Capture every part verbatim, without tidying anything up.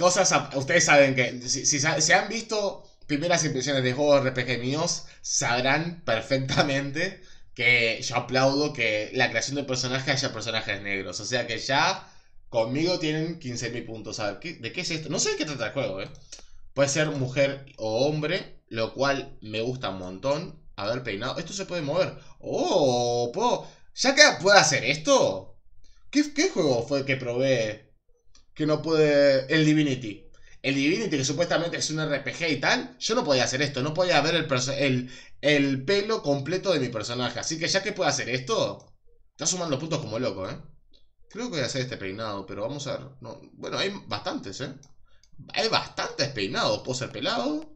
Cosas, a- ustedes saben que si, si, sa- si han visto primeras impresiones de juegos R P G míos, sabrán perfectamente que yo aplaudo que la creación de personajes haya personajes negros. O sea que ya conmigo tienen quince mil puntos. A ver, ¿qué- ¿de qué es esto? No sé de qué trata el juego, ¿eh? Puede ser mujer o hombre, lo cual me gusta un montón. A ver, peinado. Esto se puede mover. Oh, puedo. ¿Ya que puedo hacer esto? ¿Qué, qué juego fue que probé que no puede. El Divinity. El Divinity, que supuestamente es un R P G y tal. Yo no podía hacer esto. No podía ver el, perso- el, el pelo completo de mi personaje. Así que ya que puedo hacer esto. Está sumando puntos como loco, ¿eh? Creo que voy a hacer este peinado, pero vamos a ver. No, bueno, hay bastantes, ¿eh? Hay bastantes peinados. Puedo ser pelado.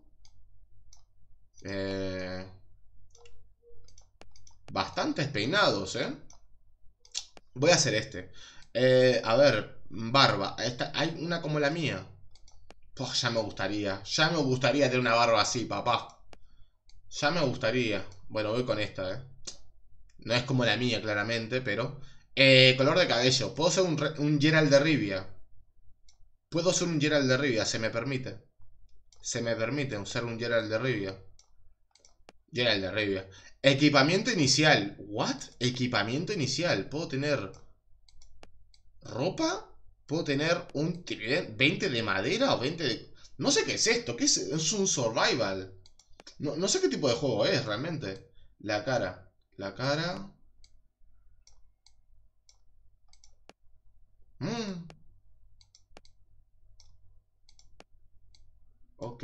Eh, bastantes peinados, ¿eh? Voy a hacer este. Eh, a ver, barba. Esta, hay una como la mía. Pues ya me gustaría. Ya me gustaría tener una barba así, papá. Ya me gustaría. Bueno, voy con esta, ¿eh? No es como la mía, claramente, pero... Eh, color de cabello. Puedo ser un, un Geralt de Rivia. Puedo ser un Geralt de Rivia, se me permite. Se me permite ser un Geralt de Rivia. Geralt de Rivia. Equipamiento inicial. ¿What? Equipamiento inicial. Puedo tener... ¿Ropa? ¿Puedo tener un tridente? ¿veinte de madera o veinte de...? No sé qué es esto. ¿Qué es? Es un survival. No, no sé qué tipo de juego es realmente. La cara. La cara... Mm, ok.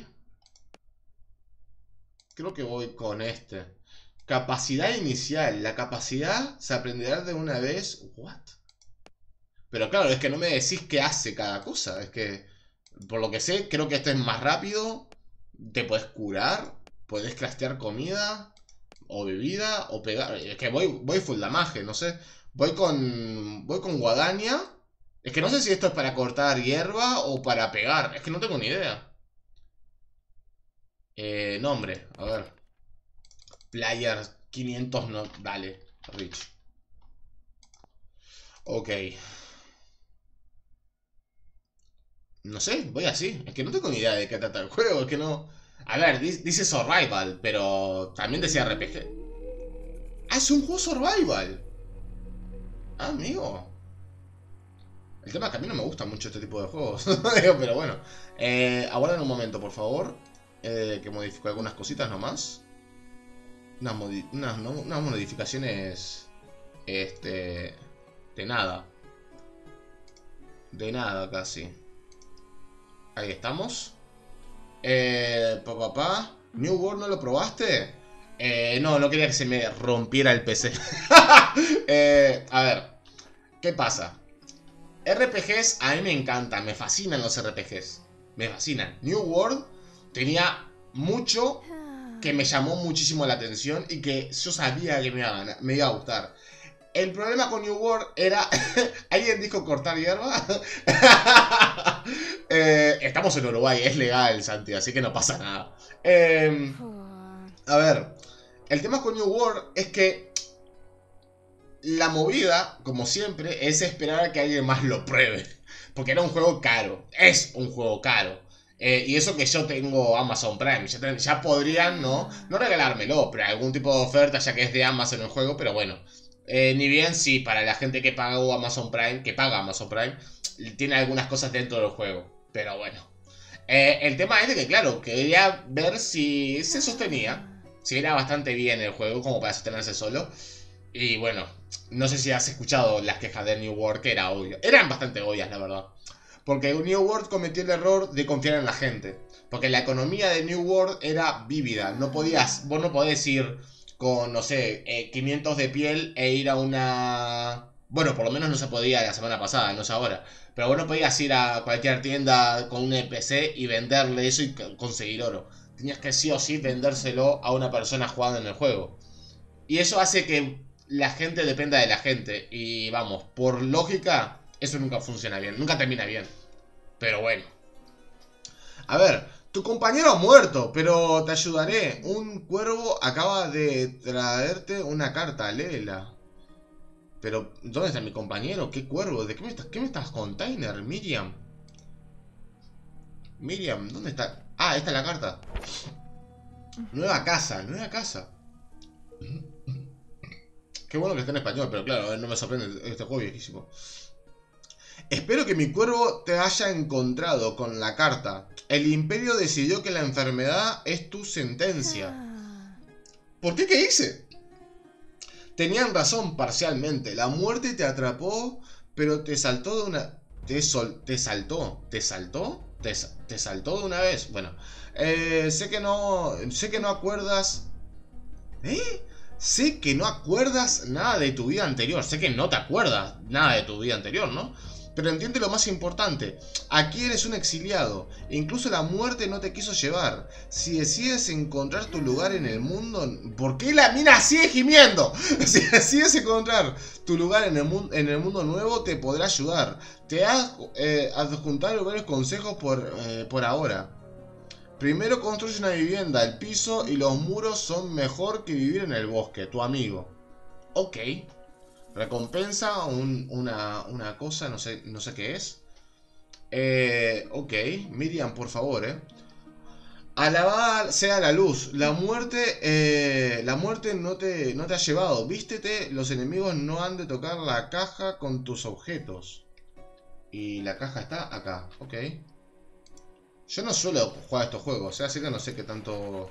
Creo que voy con este. Capacidad inicial. La capacidad se aprenderá de una vez. ¿What? Pero claro, es que no me decís qué hace cada cosa. Es que, por lo que sé, creo que este es más rápido. Te puedes curar. Puedes craftear comida. O bebida. O pegar. Es que voy, voy full damage, no sé. Voy con. Voy con guadaña. Es que no sé si esto es para cortar hierba o para pegar. Es que no tengo ni idea. Eh, nombre. A ver. Player quinientos no. Dale. Rich. Ok. No sé, voy así. Es que no tengo ni idea de qué trata el juego. Es que no. A ver, di- dice Survival, pero también decía R P G. Ah, es un juego Survival. Ah, amigo. El tema es que a mí no me gusta mucho este tipo de juegos. Pero bueno. Eh, aguarden un momento, por favor. Eh, que modifico algunas cositas nomás. Unas, modi unas, no, unas modificaciones. Este. De nada. De nada casi. Ahí estamos. Eh, papá, New World, ¿no lo probaste? Eh, no, no quería que se me rompiera el P C. eh, a ver, ¿qué pasa? R P Gs a mí me encantan, me fascinan los R P Gs. Me fascinan. New World tenía mucho que me llamó muchísimo la atención y que yo sabía que me iba a, me iba a gustar. El problema con New World era... ¿Alguien dijo cortar hierba? eh, estamos en Uruguay, es legal, Santi, así que no pasa nada. Eh, a ver, el tema con New World es que la movida, como siempre, es esperar a que alguien más lo pruebe. Porque era un juego caro, es un juego caro. Eh, y eso que yo tengo Amazon Prime, ya, ten, ya podrían, ¿no? No regalármelo, pero algún tipo de oferta ya que es de Amazon el juego, pero bueno. Eh, ni bien sí, para la gente que paga Amazon Prime, que paga Amazon Prime, tiene algunas cosas dentro del juego. Pero bueno. Eh, el tema es de que, claro, quería ver si se sostenía. Si era bastante bien el juego como para sostenerse solo. Y bueno, no sé si has escuchado las quejas de New World, que era obvio. Eran bastante obvias, la verdad. Porque New World cometió el error de confiar en la gente. Porque la economía de New World era vívida. No podías, vos no podés ir con, no sé, eh, quinientos de piel e ir a una... Bueno, por lo menos no se podía la semana pasada, no es ahora. Pero vos no podías ir a cualquier tienda con un N P C y venderle eso y conseguir oro. Tenías que sí o sí vendérselo a una persona jugando en el juego. Y eso hace que la gente dependa de la gente. Y vamos, por lógica, eso nunca funciona bien. Nunca termina bien. Pero bueno. A ver, tu compañero ha muerto, pero te ayudaré. Un cuervo acaba de traerte una carta, léela. Pero, ¿dónde está mi compañero? ¿Qué cuervo? ¿De qué me estás, qué me estás container, Miriam? Miriam, ¿dónde está? Ah, esta es la carta. Nueva casa, nueva casa. Qué bueno que está en español, pero claro, no me sorprende, este juego es viejísimo. Espero que mi cuervo te haya encontrado con la carta. El imperio decidió que la enfermedad es tu sentencia. ¿Por qué? ¿Qué hice? Tenían razón parcialmente. La muerte te atrapó, pero te saltó de una... Te, sol... ¿Te saltó? ¿Te saltó? ¿Te, ¿Te saltó de una vez? Bueno, eh, sé que no... Sé que no acuerdas... ¿Eh? Sé que no acuerdas nada de tu vida anterior. Sé que no te acuerdas nada de tu vida anterior, ¿no? Pero entiende lo más importante. Aquí eres un exiliado. Incluso la muerte no te quiso llevar. Si decides encontrar tu lugar en el mundo... ¿Por qué la mina sigue gimiendo? Si decides encontrar tu lugar en el, mu en el mundo nuevo, te podrá ayudar. Te has eh, adjuntado varios consejos por, eh, por ahora. Primero construye una vivienda. El piso y los muros son mejor que vivir en el bosque. Tu amigo. Ok. Recompensa un, una, una cosa, no sé, no sé qué es. Eh, ok, Miriam, por favor, eh. Alabada sea la luz. La muerte, eh, la muerte no te, no te ha llevado. Vístete, los enemigos no han de tocar la caja con tus objetos. Y la caja está acá, ok. Yo no suelo jugar a estos juegos, ¿eh? Así que no sé qué tanto...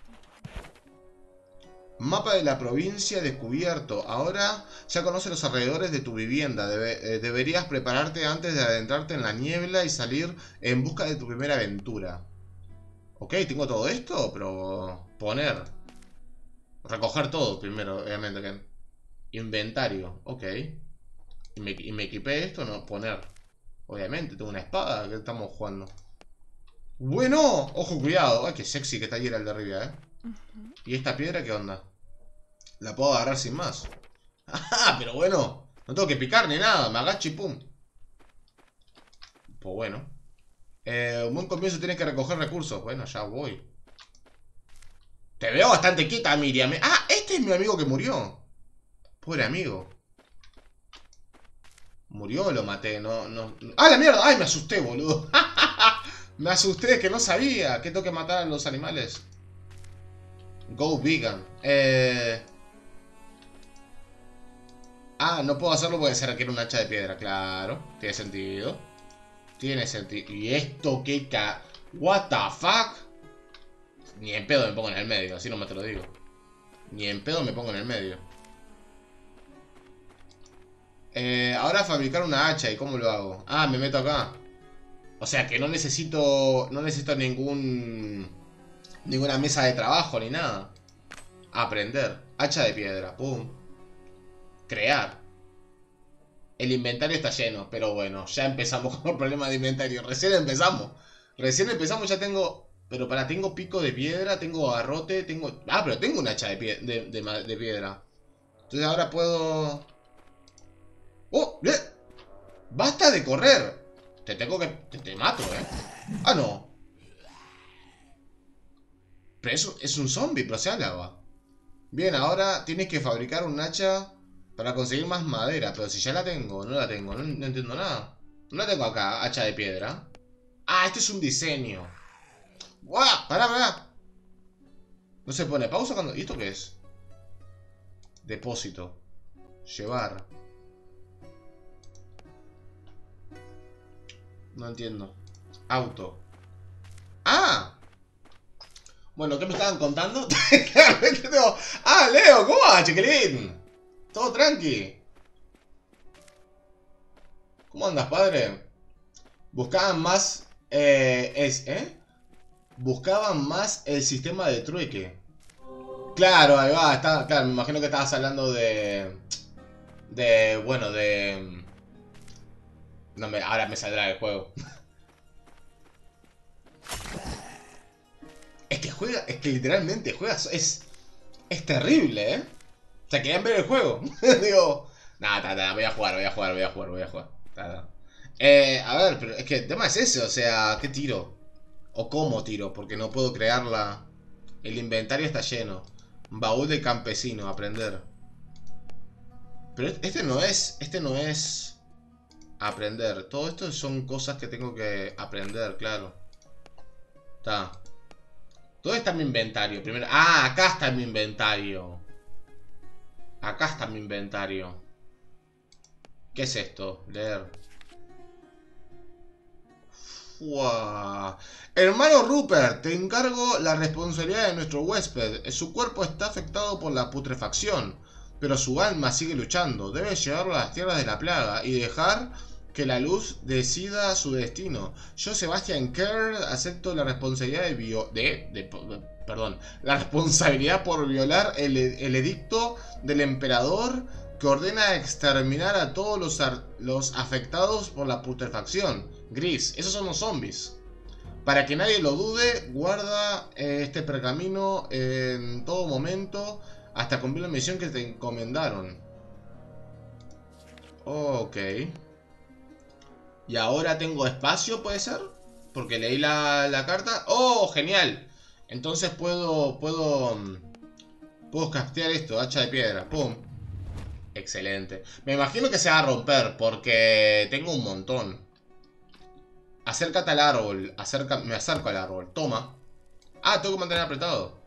Mapa de la provincia descubierto. Ahora ya conoces los alrededores de tu vivienda. Debe, eh, deberías prepararte antes de adentrarte en la niebla y salir en busca de tu primera aventura. Ok, tengo todo esto, pero... Poner. Recoger todo primero, obviamente. Que... Inventario, ok. ¿Y me, y me equipé esto? No, poner. Obviamente, tengo una espada que estamos jugando. Bueno, ojo, cuidado. Ay, qué sexy que está ahí el de arriba, eh. Uh-huh. ¿Y esta piedra qué onda? La puedo agarrar sin más. ¡Ah! Pero bueno, no tengo que picar ni nada. Me agacho y pum. Pues bueno. Eh, un buen comienzo, tienes que recoger recursos. Bueno, ya voy. Te veo bastante quieta, Miriam. Ah, este es mi amigo que murió. Pobre amigo. Murió o lo maté. No, no. ¡Ah, la mierda! ¡Ay, me asusté, boludo! Me asusté, que no sabía que tengo que matar a los animales. Go vegan. Eh... Ah, no puedo hacerlo porque se requiere un hacha de piedra. Claro, tiene sentido. Tiene sentido. ¿Y esto qué ca... What the fuck? Ni en pedo me pongo en el medio, así no me te lo digo. Ni en pedo me pongo en el medio. Eh, ahora fabricar una hacha. ¿Y cómo lo hago? Ah, me meto acá. O sea que no necesito... No necesito ningún... Ninguna mesa de trabajo ni nada. Aprender. Hacha de piedra. Pum. Crear. El inventario está lleno. Pero bueno, ya empezamos con el problema de inventario. Recién empezamos. Recién empezamos, ya tengo... Pero para, tengo pico de piedra, tengo garrote, tengo... Ah, pero tengo un hacha de, pie... de, de, de piedra. Entonces ahora puedo... ¡Oh! ¡Eh! ¡Basta de correr! Te tengo que... Te, te mato, ¿eh? Ah, no. Pero eso es un zombie, pero se alaba. Bien, ahora tienes que fabricar un hacha para conseguir más madera. Pero si ya la tengo, no la tengo, no, no entiendo nada. No la tengo acá, hacha de piedra. Ah, este es un diseño. ¡Guau! ¡Pará, pará! No se pone pausa cuando... ¿Y esto qué es? Depósito. Llevar. No entiendo. Auto. ¡Ah! Bueno, ¿qué me estaban contando? Ah, Leo, ¿cómo va, chiquilín? Todo tranqui. ¿Cómo andas, padre? Buscaban más... Eh, es, ¿eh? Buscaban más el sistema de trueque. Claro, ahí va, está, claro, me imagino que estabas hablando de... De, bueno, de... No me, ahora me saldrá el juego. Es que juega, es que literalmente juegas, es... Es terrible, ¿eh? O sea, querían ver el juego. Digo, nada, nada, nada, voy a jugar, voy a jugar, voy a jugar, voy a jugar. Nada. Eh, a ver, pero es que el tema es ese, o sea, ¿qué tiro? O cómo tiro, porque no puedo crearla. El inventario está lleno. Baúl de campesino, aprender. Pero este no es, este no es aprender. Todo esto son cosas que tengo que aprender, claro. Está. ¿Dónde está mi inventario? Primero. Ah, acá está mi inventario. Acá está mi inventario. ¿Qué es esto? Leer. Uah. Hermano Rupert, te encargo la responsabilidad de nuestro huésped. Su cuerpo está afectado por la putrefacción, pero su alma sigue luchando. Debes llevarlo a las tierras de la plaga y dejar que la luz decida su destino. Yo, Sebastian Kerr, acepto la responsabilidad de, bio de, de, de perdón, la responsabilidad por violar el, el edicto del emperador que ordena exterminar a todos los, los afectados por la putrefacción. Gris, esos son los zombies. Para que nadie lo dude, guarda eh, este pergamino en todo momento hasta cumplir la misión que te encomendaron. Ok. Y ahora tengo espacio, ¿puede ser? Porque leí la, la carta. ¡Oh, genial! Entonces puedo, puedo, puedo craftear esto, hacha de piedra. ¡Pum! Excelente. Me imagino que se va a romper porque tengo un montón. Acércate al árbol. Acerca, me acerco al árbol. Toma. Ah, tengo que mantener apretado.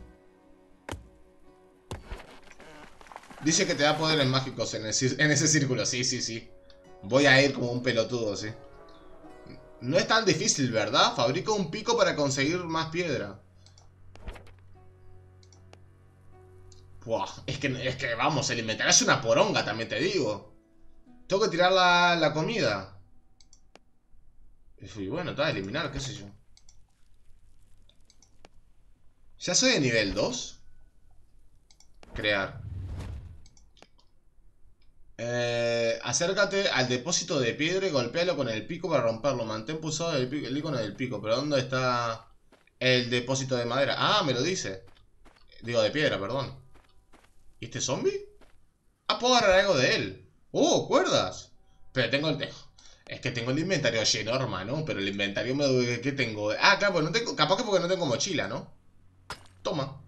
Dice que te da poderes mágicos en, el, en ese círculo. Sí, sí, sí. Voy a ir como un pelotudo, sí. No es tan difícil, ¿verdad? Fabrico un pico para conseguir más piedra. Buah, es que, es que vamos, el inventario es una poronga, también te digo. Tengo que tirar la, la comida. Y bueno, está, eliminar, qué sé yo. ¿Ya soy de nivel dos? Crear. Eh, acércate al depósito de piedra y golpéalo con el pico para romperlo. Mantén pulsado el, el icono del pico. ¿Pero dónde está el depósito de madera? Ah, me lo dice. Digo, de piedra, perdón. ¿Y este zombie? Ah, puedo agarrar algo de él. ¡Oh, cuerdas! Pero tengo el... Es que tengo el inventario lleno, hermano. Pero el inventario me... ¿Qué tengo? Ah, claro, pues no tengo... Capaz que porque no tengo mochila, ¿no? Toma.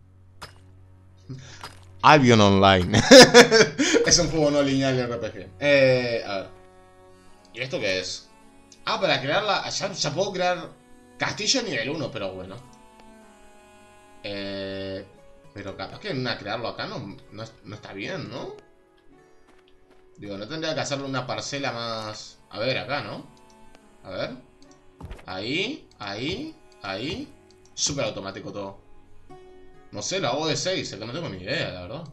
Albion Online. Es un juego no lineal de R P G. Eh, a ver. ¿Y esto qué es? Ah, para crearla... Ya, ya puedo crear castillo nivel uno, pero bueno. Eh... Pero capaz que una crearlo acá no, no, no está bien, ¿no? Digo, no tendría que hacerle una parcela más... A ver, acá, ¿no? A ver. Ahí, ahí, ahí. Súper automático todo. No sé, lo hago de seis, es que no tengo ni idea, la verdad.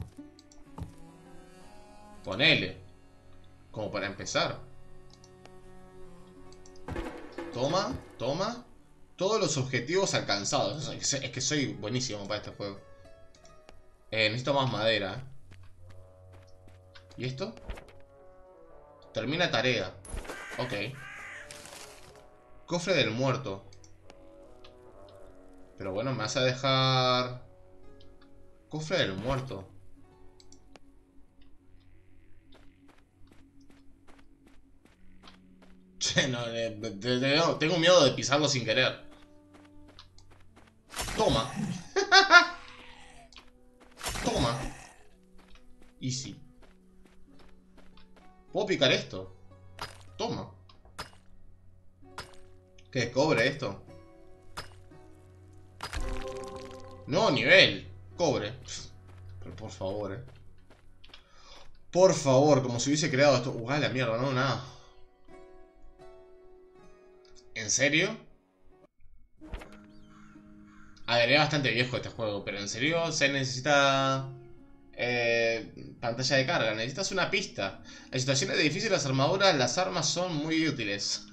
Ponele. Como para empezar. Toma, toma. Todos los objetivos alcanzados. Es que soy buenísimo para este juego. Eh, necesito más madera. ¿Y esto? Termina tarea. Ok. Cofre del muerto. Pero bueno, me vas a dejar... Cofre del muerto. Che, no, eh, tengo miedo de pisarlo sin querer. Toma. Toma. Easy. ¿Puedo picar esto? Toma. ¿Qué? ¿Cobre esto? No, nivel. Cobre. Pero por favor, eh. Por favor, como si hubiese creado esto. Uh, la mierda, no, nada. ¿En serio? A ver, es bastante viejo este juego, pero en serio se necesita... Eh, pantalla de carga, necesitas una pista. En situaciones de difíciles armaduras, las armas son muy útiles.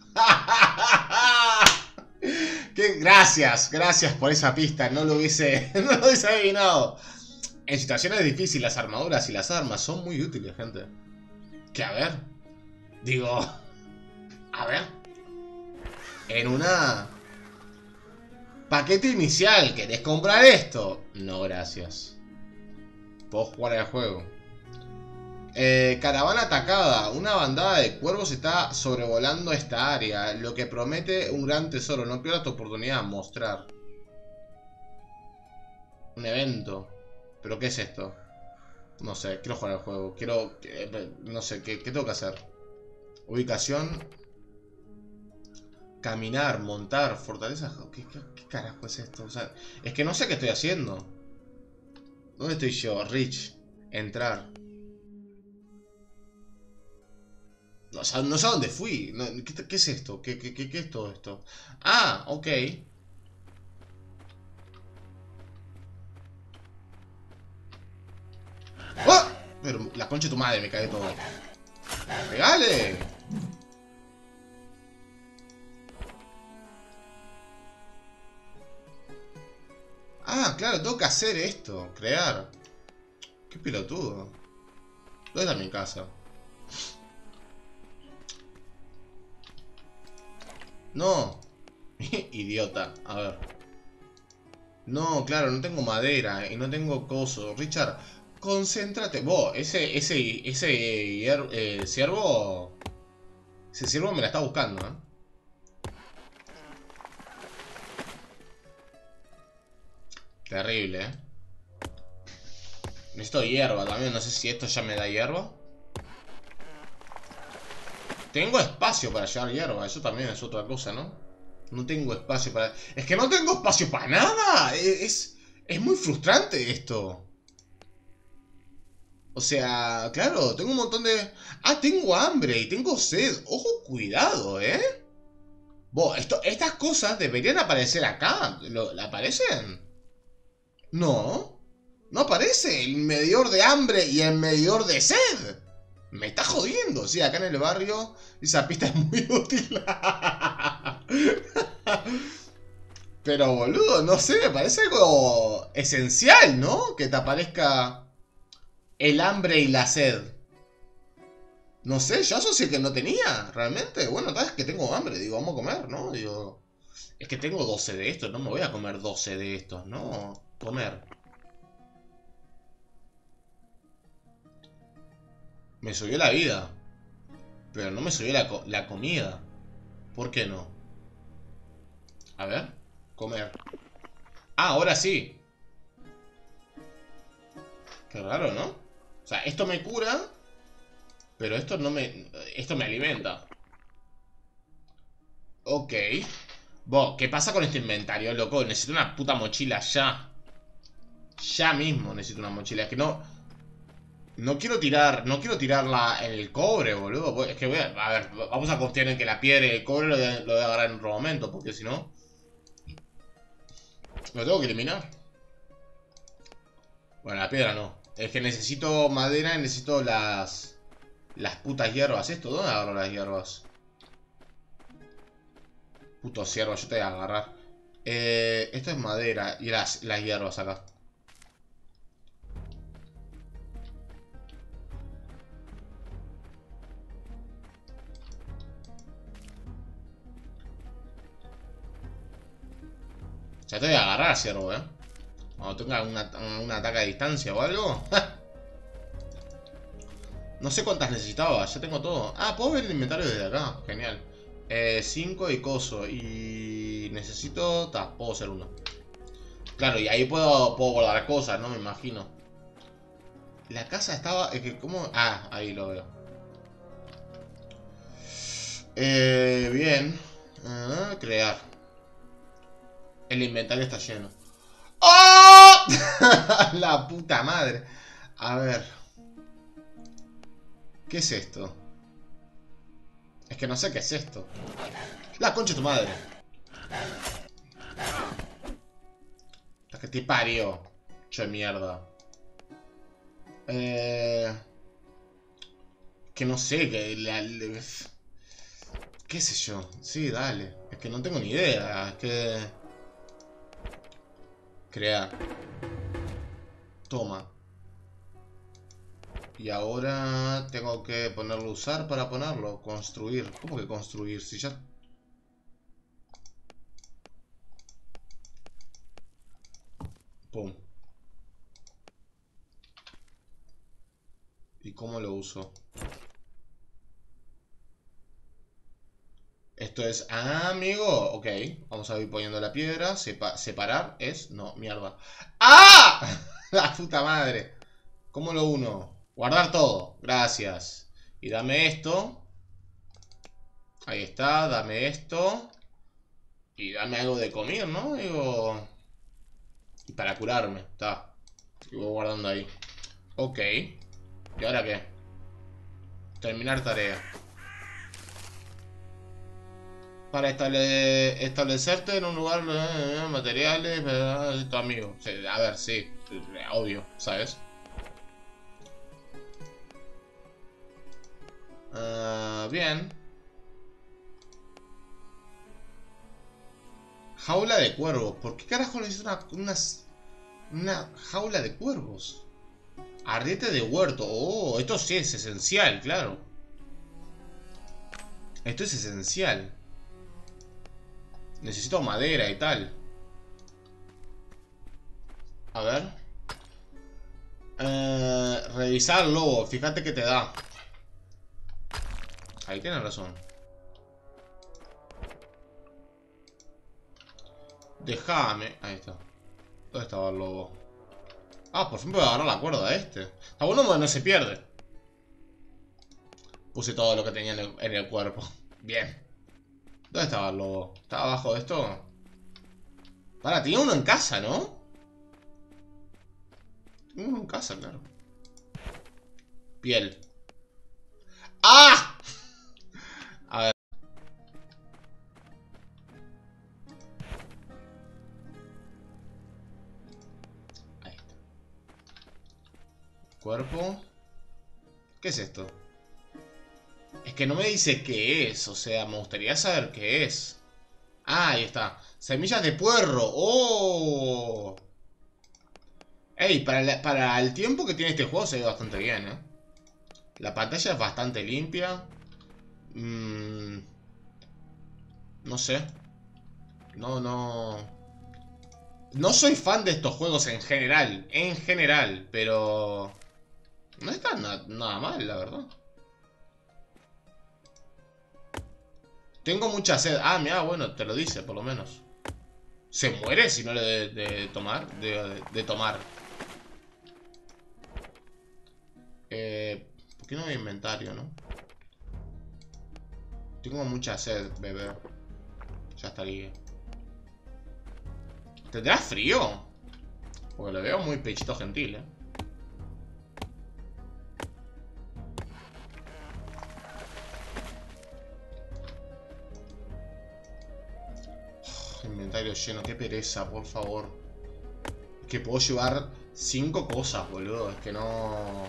¿Qué? Gracias, gracias por esa pista. No lo hubiese, no lo hubiese adivinado. En situaciones difíciles, las armaduras y las armas son muy útiles, gente. Que a ver, digo, a ver, en una paquete inicial, ¿querés comprar esto? No, gracias. Puedo jugar al juego. Eh, caravana atacada. Una bandada de cuervos está sobrevolando esta área, lo que promete un gran tesoro. No pierdas tu oportunidad de mostrar. Un evento. ¿Pero qué es esto? No sé, quiero jugar al juego. Quiero... No sé, ¿qué, qué tengo que hacer? Ubicación. Caminar, montar, fortaleza. ¿Qué, qué, qué carajo es esto? O sea, es que no sé qué estoy haciendo. ¿Dónde estoy yo? Rich. Entrar. No, o sea, no sé a dónde fui. No, ¿qué, ¿Qué es esto? ¿Qué, qué, qué, ¿Qué es todo esto? Ah, ok. ¡Oh! Pero la concha de tu madre, me cae todo. ¡Pegale! Ah, claro, tengo que hacer esto. Crear. Qué pelotudo. ¿Dónde está mi casa? No. Idiota. A ver. No, claro, no tengo madera y no tengo coso. Richard, concéntrate. Vos, ese, ese, ese hier- eh, ciervo. Ese ciervo me la está buscando, ¿eh? Terrible, ¿eh? Necesito hierba también. No sé si esto ya me da hierba. Tengo espacio para llevar hierba. Eso también es otra cosa, ¿no? No tengo espacio para... Es que no tengo espacio para nada. Es, es muy frustrante esto. O sea, claro, tengo un montón de... Ah, tengo hambre y tengo sed. Ojo, cuidado, ¿eh? Vos, esto, estas cosas deberían aparecer acá. ¿Lo, ¿Aparecen? No. No aparece el medidor de hambre y el medidor de sed. Me está jodiendo. Sí, acá en el barrio esa pista es muy útil. Pero, boludo, no sé, me parece algo esencial, ¿no? Que te aparezca el hambre y la sed. No sé, yo asocié que no tenía, realmente. Bueno, tal vez que tengo hambre, digo, vamos a comer, ¿no? Digo, es que tengo doce de estos, no me voy a comer doce de estos, no. Comer. Me subió la vida, pero no me subió la, co la comida. ¿Por qué no? A ver, comer. Ah, ahora sí. Qué raro, ¿no? O sea, esto me cura, pero esto no me... Esto me alimenta. Ok. Vos, ¿qué pasa con este inventario, loco? Necesito una puta mochila ya. Ya mismo necesito una mochila. Es que no... No quiero tirar... No quiero tirarla en el cobre, boludo. Es que voy a... A ver, vamos a confiar en que la piedra y el cobre lo voy a agarrar en otro momento. Porque si no... Lo tengo que eliminar. Bueno, la piedra no. Es que necesito madera y necesito las... Las putas hierbas. ¿Esto? ¿Dónde agarro las hierbas? Puto ciervo, yo te voy a agarrar. Eh, esto es madera. Y las, las hierbas acá. Ya te voy a agarrar, ciervo, eh. Cuando tenga una, un ataque a distancia o algo. No sé cuántas necesitaba, ya tengo todo. Ah, puedo ver el inventario desde acá. Genial. Eh, cinco y coso. Y necesito... Ta, puedo hacer uno. Claro, y ahí puedo, puedo guardar cosas, ¿no? Me imagino. La casa estaba... Es que, ¿cómo? Ah, ahí lo veo. Eh, bien. Ah, crear. El inventario está lleno. ¡Oh! La puta madre. A ver. ¿Qué es esto? Es que no sé qué es esto. La concha de tu madre. La que te parió. Yo de mierda. Eh... Que no sé, que la, la- qué sé yo. Sí, dale. Es que no tengo ni idea. Es que... Crear. Toma. Y ahora tengo que ponerlo usar para ponerlo. Construir. ¿Cómo que construir? Si ya... Pum. ¿Y cómo lo uso? Esto es... Ah, amigo. Ok. Vamos a ir poniendo la piedra. Sepa separar es... No, mierda. ¡Ah! La puta madre. ¿Cómo lo uno? Guardar todo. Gracias. Y dame esto. Ahí está. Dame esto. Y dame algo de comer, ¿no? Digo... Y para curarme, está. Y voy guardando ahí. Ok. ¿Y ahora qué? Terminar tarea. Para estable- establecerte en un lugar eh, materiales, eh, tu amigo. Sí, a ver, sí, obvio, ¿sabes? Ah, bien. Jaula de cuervos. ¿Por qué carajo le hice una, una, una jaula de cuervos? Arriete de huerto. Oh, esto sí es esencial, claro. Esto es esencial. Necesito madera y tal. A ver. Eh, revisar lobo. Fíjate que te da. Ahí tienes razón. Déjame. Ahí está. ¿Dónde estaba el lobo? Ah, por fin puedo agarrar la cuerda a este. Está bueno, no se pierde. Puse todo lo que tenía en el, en el cuerpo. Bien. ¿Dónde estaba el lobo? ¿Estaba abajo de esto? Para, tenía uno en casa, ¿no? Tenía uno en casa, claro. Piel. ¡Ah! A ver. Ahí está. Cuerpo. ¿Qué es esto? Es que no me dice qué es. O sea, me gustaría saber qué es. Ah, ahí está. Semillas de puerro. ¡Oh! Ey, para, la- para el tiempo que tiene este juego se ve bastante bien, ¿eh? La pantalla es bastante limpia. Mmm... No sé. No, no... No soy fan de estos juegos en general. En general, pero... No está na- nada mal, la verdad. Tengo mucha sed. Ah, mira, bueno, te lo dice, por lo menos. ¿Se muere si no le de, de tomar? De, de tomar. Eh, ¿por qué no hay inventario, no? Tengo mucha sed, bebé. Ya estaría. ¿Tendrá frío? Porque lo veo muy pechito gentil, eh. Uf, inventario lleno, qué pereza, por favor. Que puedo llevar cinco cosas, boludo. Es que no...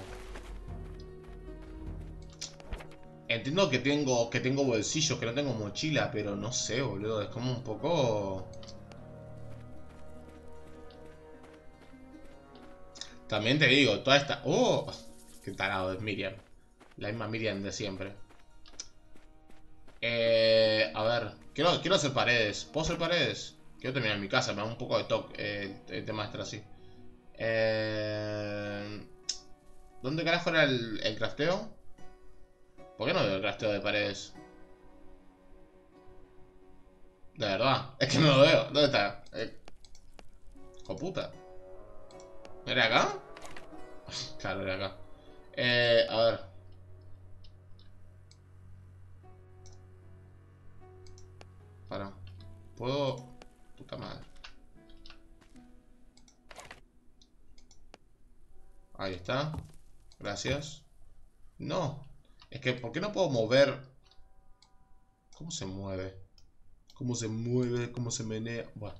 Entiendo que tengo, que tengo bolsillos, que no tengo mochila, pero no sé, boludo. Es como un poco... También te digo, toda esta... ¡Oh! Qué tarado es Miriam. La misma Miriam de siempre. Eh... A ver. Quiero, quiero hacer paredes. ¿Puedo hacer paredes? Quiero terminar mi casa. Me da un poco de toque eh, el tema de estar así. Eh... ¿Dónde carajo era el, el crafteo? ¿Por qué no veo el crafteo de paredes? De verdad. Es que no lo veo. ¿Dónde está? Eh... ¡Hijo puta! ¿Era acá? Claro, era acá. Eh... A ver. Para. ¿Puedo...? Puta madre. Ahí está. Gracias. No. Es que, ¿por qué no puedo mover? ¿Cómo se mueve? ¿Cómo se mueve? ¿Cómo se menea? Bueno.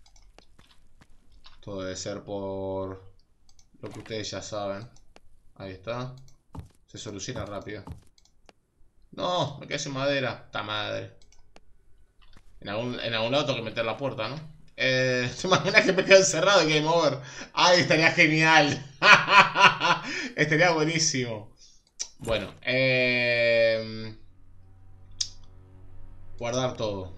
Todo debe ser por lo que ustedes ya saben. Ahí está. Se soluciona rápido. No, me quedé sin madera. ¡Ta madre! En algún, en algún lado tengo que meter la puerta, ¿no? Eh, ¿te imaginas que me quedo encerrado y game over? ¡Ay, estaría genial! Estaría buenísimo. Bueno, eh... guardar todo.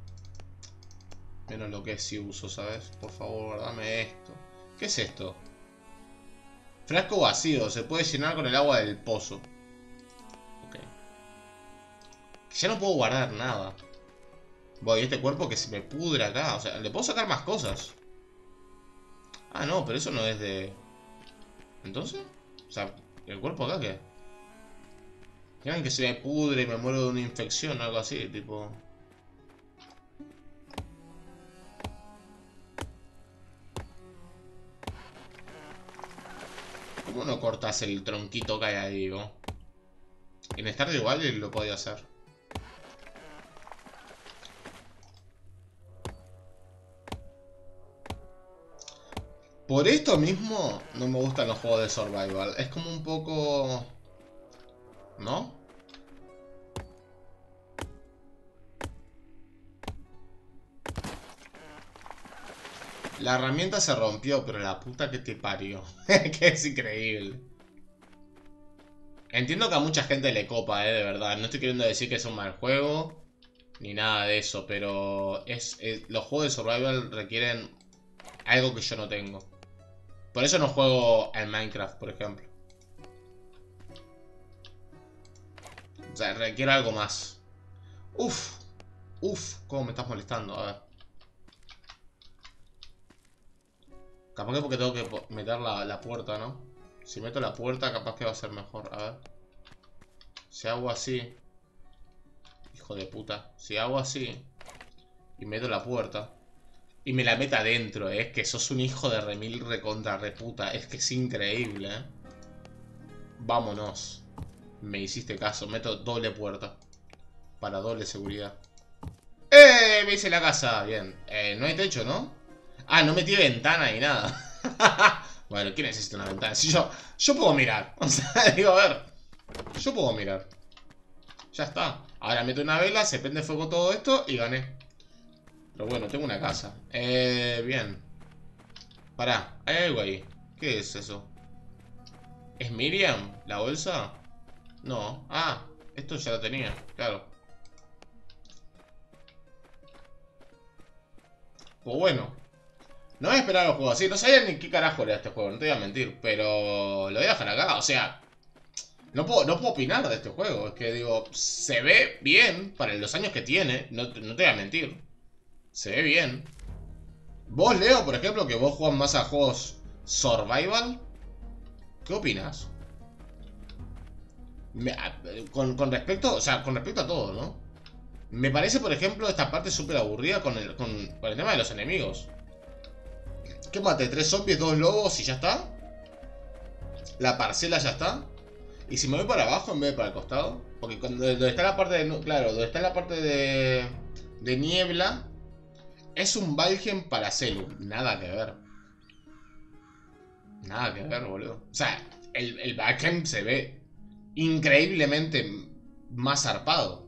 Menos lo que sí uso, ¿sabes? Por favor, guardame esto. ¿Qué es esto? Frasco vacío. Se puede llenar con el agua del pozo. Ok. Ya no puedo guardar nada. Voy, este cuerpo que se me pudre acá. O sea, le puedo sacar más cosas. Ah, no, pero eso no es de... ¿Entonces? O sea, ¿el cuerpo acá qué? Tienen que se me pudre y me muero de una infección o algo así, tipo... ¿Cómo no cortas el tronquito que hay ahí, digo? En Stardew igual lo podía hacer. Por esto mismo no me gustan los juegos de survival. Es como un poco... ¿no? La herramienta se rompió, pero la puta que te parió. Que es increíble. Entiendo que a mucha gente le copa, eh, de verdad. No estoy queriendo decir que es un mal juego, ni nada de eso, pero es, es los juegos de survival requieren algo que yo no tengo. Por eso no juego al Minecraft, por ejemplo. O sea, requiere algo más. Uf. Uf, cómo me estás molestando, a ver. Capaz que porque tengo que meter la, la puerta, ¿no? Si meto la puerta, capaz que va a ser mejor. A ver. Si hago así. Hijo de puta. Si hago así. Y meto la puerta. Y me la meta adentro, ¿eh? Es que sos un hijo de remil recontra reputa. Es que es increíble, ¿eh? Vámonos. Me hiciste caso. Meto doble puerta. Para doble seguridad. ¡Eh! Me hice la casa. Bien. Eh, no hay techo, ¿no? Ah, no metí ventana ni nada. Bueno, ¿quién necesita una ventana? Si yo, yo puedo mirar. O sea, digo, a ver. Yo puedo mirar. Ya está. Ahora meto una vela, se prende fuego todo esto y gané. Pero bueno, tengo una casa. Eh, bien. Pará, hay algo ahí. ¿Qué es eso? ¿Es Miriam? ¿La bolsa? No. Ah, esto ya lo tenía, claro. Pues bueno. No voy a esperar los juegos así. No sabía ni qué carajo era este juego, no te voy a mentir. Pero lo voy a dejar acá. O sea, no puedo, no puedo opinar de este juego. Es que digo, se ve bien para los años que tiene. No, no te voy a mentir. Se ve bien. Vos, Leo, por ejemplo, que vos jugás más a juegos survival, ¿qué opinas? Me, con, con respecto, o sea, con respecto a todo, ¿no? Me parece, por ejemplo, esta parte súper aburrida con el, con, con el tema de los enemigos. ¿Qué maté? Tres zombies, dos lobos y ya está. La parcela ya está. Y si me voy para abajo en vez de para el costado. Porque cuando, donde está la parte de... Claro, donde está la parte de... De niebla. Es un Valheim para Celu. Nada que ver. Nada que ver, boludo. O sea, el, el Valheim se ve increíblemente más zarpado.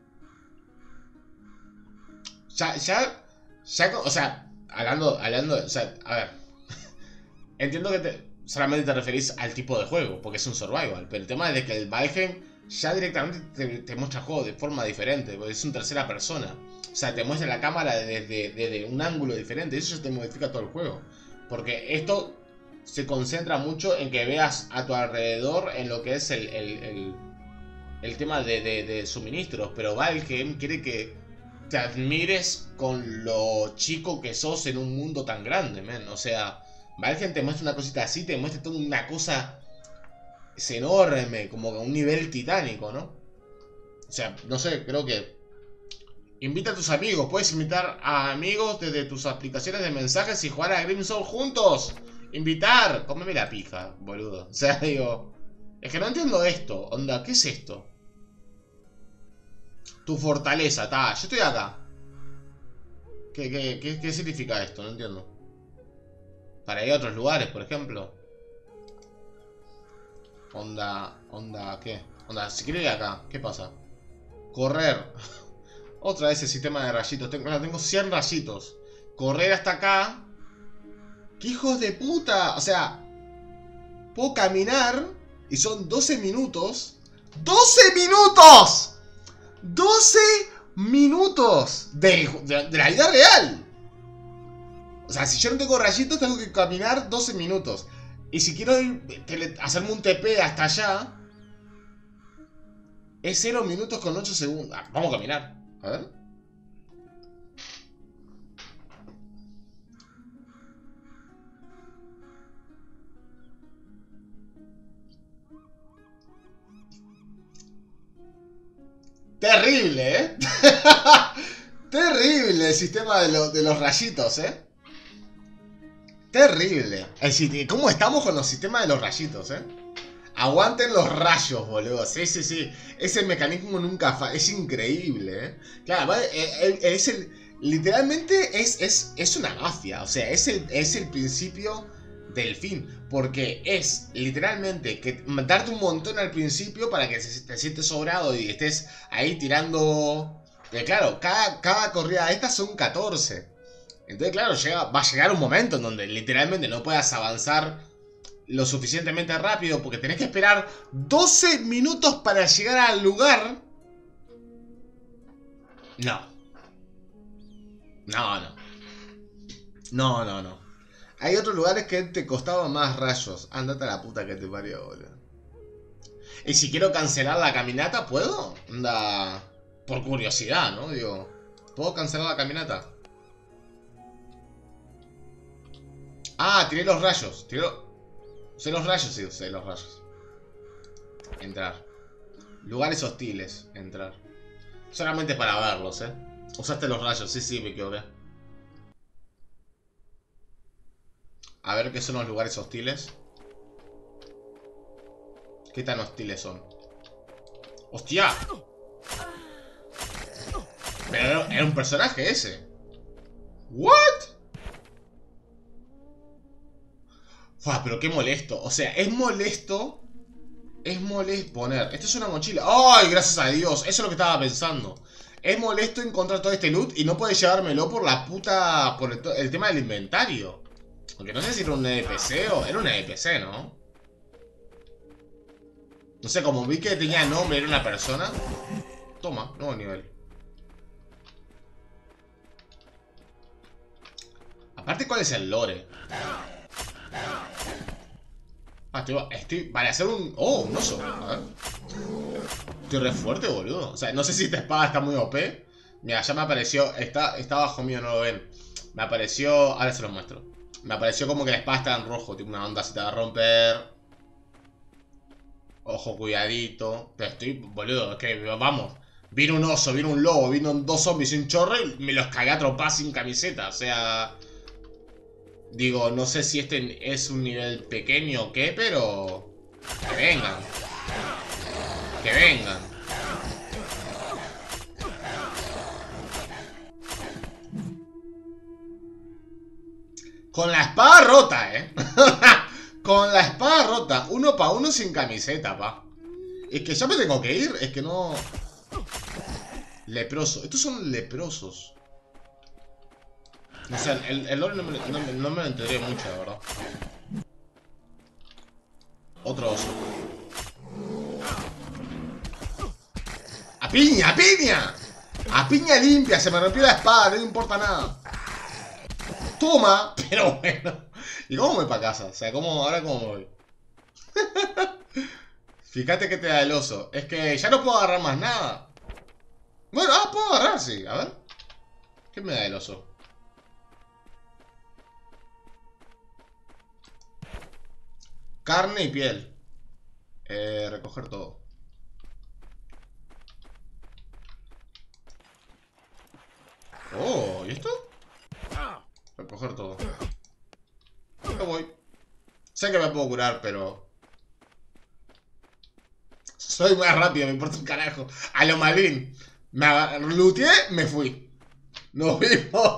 Ya, ya... Ya, o sea... Hablando, hablando, o sea, a ver. Entiendo que te, solamente te referís al tipo de juego, porque es un survival. Pero el tema es de que el Valheim ya directamente te, te muestra el juego de forma diferente, porque es un tercera persona. O sea, te muestra la cámara desde, desde un ángulo diferente. Eso ya te modifica todo el juego. Porque esto se concentra mucho en que veas a tu alrededor en lo que es el, el, el, el tema de, de, de suministros. Pero Valheim quiere que te admires con lo chico que sos en un mundo tan grande, man. O sea, Valheim te muestra una cosita así, te muestra toda una cosa es enorme, como a un nivel titánico, ¿no? O sea, no sé, creo que invita a tus amigos, puedes invitar a amigos desde tus aplicaciones de mensajes y jugar a Grim Soul juntos. Invitar, cómeme la pija, boludo. O sea, digo, es que no entiendo esto, onda, ¿qué es esto? Tu fortaleza, ta, yo estoy acá. ¿Qué, qué, qué, qué significa esto? No entiendo. Para ir a otros lugares, por ejemplo. Onda, onda, ¿qué? Onda, si quiero ir acá, ¿qué pasa? Correr. Otra vez el sistema de rayitos. Tengo, no, tengo cien rayitos. Correr hasta acá. ¡Qué hijos de puta! O sea, puedo caminar y son doce minutos. ¡doce minutos! doce minutos de, de, de la vida real. O sea, si yo no tengo rayitos, tengo que caminar doce minutos. Y si quiero ir, tele, hacerme un T P hasta allá, es cero minutos con ocho segundos. Ah, vamos a caminar. A ver. Terrible, ¿eh? Terrible el sistema de, lo, de los rayitos, ¿eh? Terrible. Es decir, ¿cómo estamos con los sistemas de los rayitos, eh? Aguanten los rayos, boludo. Sí, sí, sí. Ese mecanismo nunca falla. Es increíble, ¿eh? Claro, es el... Literalmente es, es, es una mafia. O sea, es el, es el principio del fin. Porque es literalmente que darte un montón al principio para que te sientes sobrado y estés ahí tirando... Porque claro, cada, cada corrida de estas son catorce. Entonces, claro, llega, va a llegar un momento en donde literalmente no puedas avanzar lo suficientemente rápido porque tenés que esperar doce minutos para llegar al lugar. No. No, no. No, no, no. Hay otros lugares que te costaban más rayos. Andate a la puta que te parió, boludo. Y si quiero cancelar la caminata, ¿puedo? Anda. Por curiosidad, ¿no? Digo, ¿puedo cancelar la caminata? Ah, tiré los rayos. Tiré... Usé los rayos, sí, usé los rayos. Entrar. Lugares hostiles. Entrar. Solamente para verlos, eh. Usaste los rayos, sí, sí, me equivoqué. A ver qué son los lugares hostiles. ¿Qué tan hostiles son? ¡Hostia! Pero era un personaje ese. ¿What? Fua, pero qué molesto. O sea, es molesto. Es molesto poner. Esto es una mochila. ¡Ay, gracias a Dios! Eso es lo que estaba pensando. Es molesto encontrar todo este loot y no puedes llevármelo por la puta... Por el, el tema del inventario. Aunque no sé si era un N P C o... Era un N P C, ¿no? No sé, como vi que tenía nombre, era una persona. Toma, nuevo nivel. Aparte, ¿cuál es el lore? Ah, estoy, estoy... Vale, hacer un... Oh, un oso. A ver. Estoy re fuerte, boludo. O sea, no sé si esta espada está muy O P. Mira, ya me apareció... Está, está abajo mío, no lo ven. Me apareció... Ahora se los muestro. Me apareció como que la espada está en rojo. Tipo una onda, se te va a romper. Ojo, cuidadito. Pero estoy... Boludo, es que vamos. Vino un oso, vino un lobo, vino dos zombies y un chorro y me los cagué a trompadas sin camiseta. O sea... Digo, no sé si este es un nivel pequeño o qué, pero... Que vengan. Que vengan. Con la espada rota, eh. Con la espada rota. Uno pa' uno sin camiseta, pa. Es que ya me tengo que ir. Es que no... Leproso. Estos son leprosos. O sea, el, el lore no me, no, no me lo enteré mucho, la verdad. Otro oso. ¡A piña, a piña! ¡A piña limpia! Se me rompió la espada, no le importa nada. Toma, pero bueno. ¿Y cómo me voy para casa? O sea, ¿cómo, ahora cómo me voy? Fíjate que te da el oso. Es que ya no puedo agarrar más nada. Bueno, ah, puedo agarrar, sí. A ver. ¿Qué me da el oso? Carne y piel. Eh, recoger todo. Oh, ¿y esto? Recoger todo. Me voy. Sé que me puedo curar, pero... Soy más rápido, me importa un carajo. A lo malín. Me looteé, me fui. Nos vimos.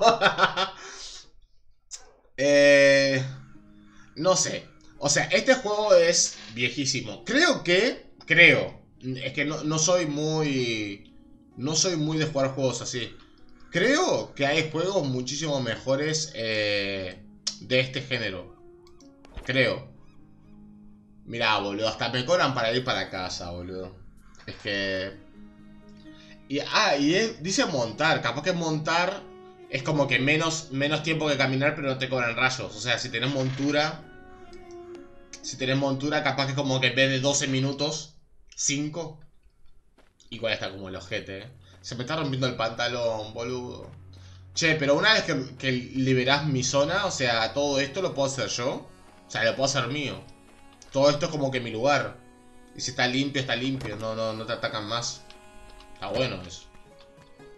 eh... No sé. O sea, este juego es viejísimo. Creo que... Creo. Es que no, no soy muy... No soy muy de jugar juegos así. Creo que hay juegos muchísimo mejores eh, de este género. Creo. Mirá, boludo. Hasta me cobran para ir para casa, boludo. Es que... Y, ah, y es, dice montar. Capaz que montar es como que menos, menos tiempo que caminar, pero no te cobran rayos. O sea, si tenés montura... Si tenés montura, capaz que como que en vez de doce minutos, cinco. Igual está como el ojete, ¿eh? Se me está rompiendo el pantalón, boludo. Che, pero una vez que, que liberás mi zona, o sea, todo esto lo puedo hacer yo. O sea, lo puedo hacer mío. Todo esto es como que mi lugar. Y si está limpio, está limpio. No, no, no te atacan más. Está bueno eso.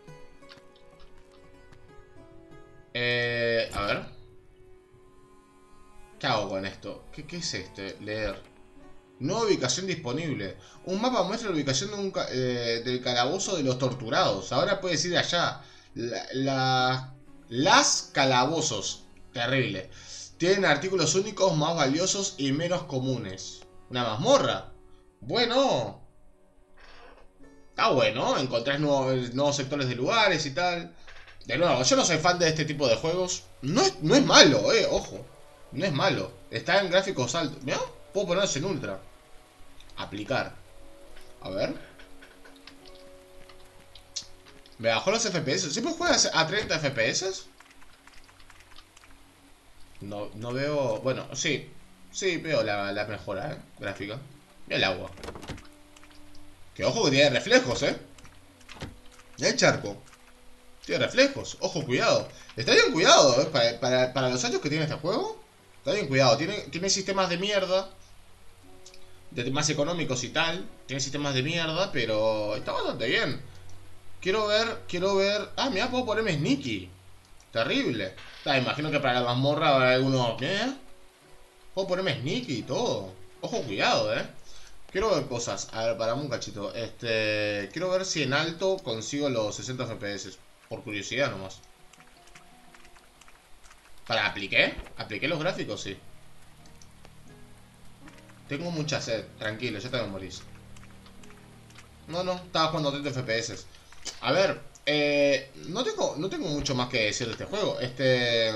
Eh, a ver. ¿Qué hago con esto? ¿Qué, qué es este? Leer. Nueva ubicación disponible. Un mapa muestra la ubicación de un ca eh, del calabozo de los torturados. Ahora puedes ir allá. La, la, las calabozos. Terrible. Tienen artículos únicos, más valiosos y menos comunes. Una mazmorra. Bueno. Está bueno. Encontrás nuevos, nuevos sectores de lugares y tal. De nuevo, yo no soy fan de este tipo de juegos. No es, no es malo, eh. Ojo. No es malo. Está en gráficos altos. ¿Mira? Puedo ponerse en ultra. Aplicar. A ver. Me bajó los F P S. ¿Siempre juegas a treinta F P S? No, no veo... Bueno, sí. Sí, veo la, la mejora, ¿eh? Gráfica. Mira el agua. Que ojo que tiene reflejos, ¿eh? Mira el charco. Tiene reflejos. Ojo, cuidado. Está bien cuidado, ¿eh? Para, para, para los años que tiene este juego. Está bien cuidado. Tiene, tiene sistemas de mierda. De más económicos y tal. Tiene sistemas de mierda, pero está bastante bien. Quiero ver, quiero ver... Ah, mira, puedo ponerme sneaky. Terrible. Ah, imagino que para la mazmorra habrá algunos... ¿Eh? Puedo ponerme sneaky y todo. Ojo, cuidado, eh. Quiero ver cosas. A ver, parame un cachito. Este... Quiero ver si en alto consigo los sesenta F P S. Por curiosidad nomás. ¿Para apliqué? ¿Apliqué los gráficos? Sí. Tengo mucha sed. Tranquilo, ya te me morís. No, no. Estaba jugando a treinta F P S. A ver, eh, no tengo, no tengo mucho más que decir de este juego. Este...